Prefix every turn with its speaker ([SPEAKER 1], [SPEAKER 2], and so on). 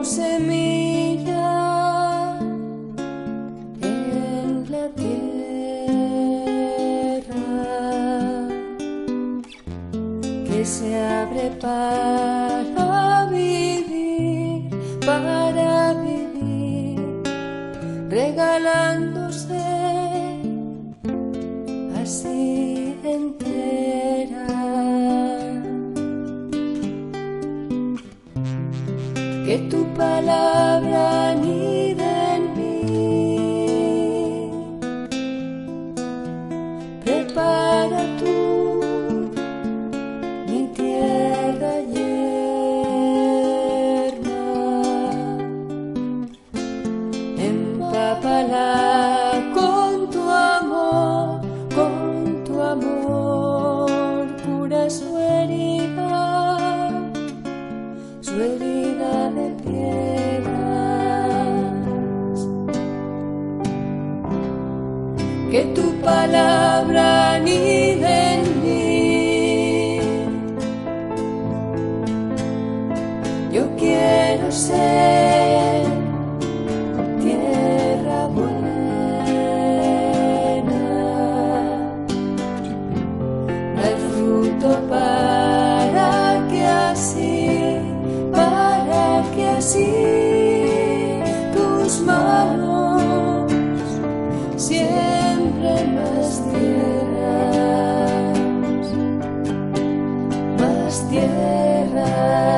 [SPEAKER 1] semilla en la tierra que se abre para vivir, regalándose así entera. Que tu palabra anide en mí, prepara tú mi tierra yerma, empápala con tu amor, cura su herida de piedras. Que tu palabra anide en mí, yo quiero ser tierra buena, dar fruto para que así tus manos siembren más tierras, más tierras.